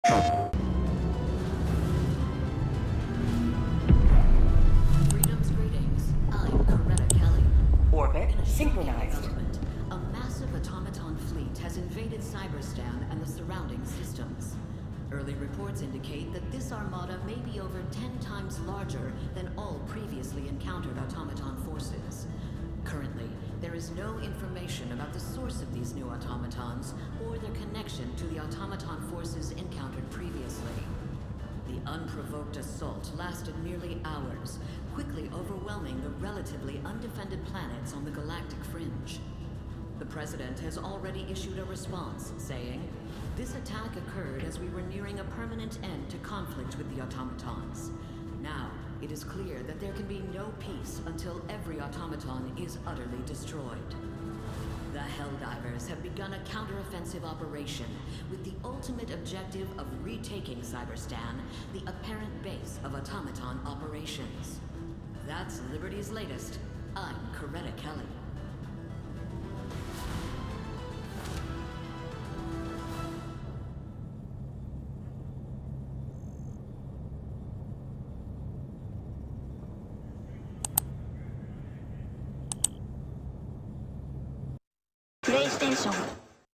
Freedom's greetings. I'm Coretta Kelly. Orbit synchronized. Development. A massive automaton fleet has invaded Cyberstan and the surrounding systems. Early reports indicate that this armada may be over 10 times larger than all previously encountered automaton forces. Currently, there is no information about the source of these new automatons or their connection to the automaton forces encountered previously. The unprovoked assault lasted merely hours, quickly overwhelming the relatively undefended planets on the galactic fringe. The President has already issued a response, saying, "This attack occurred as we were nearing a permanent end to conflict with the automatons. Now, it is clear that there can be no peace until every automaton is utterly destroyed." The Helldivers have begun a counteroffensive operation with the ultimate objective of retaking Cyberstan, the apparent base of automaton operations. That's Liberty's latest. I'm Coretta Kelly. PlayStation